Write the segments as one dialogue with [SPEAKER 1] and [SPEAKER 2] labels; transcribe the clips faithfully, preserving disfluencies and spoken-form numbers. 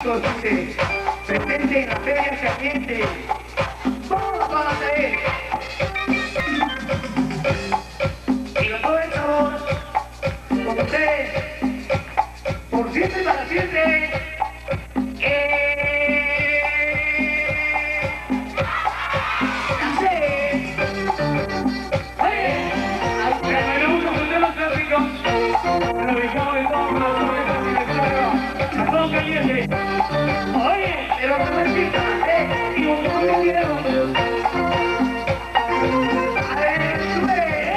[SPEAKER 1] Dice, presente en la feria caliente. Vamos a hacer. Y los dueños, con ustedes, por siempre y para siempre. Eh... ¡Nace! ¡Oye! ¡Bienvenidos a Hotel Los Tráficos! Ubicado en todo el corazón de la ciudad. ¡Chapón caliente! Oye, pero no me pica, ¿eh? Y un poco de dinero. A ver, sube.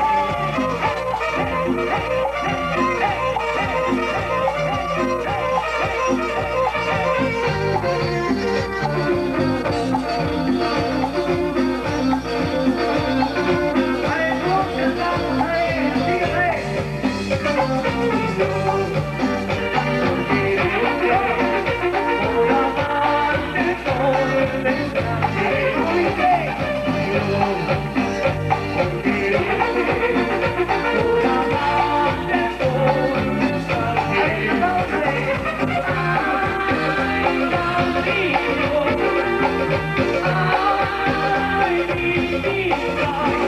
[SPEAKER 1] A ver, ¿cómo se estamos? A ver, sígueme. Ay, mi vida.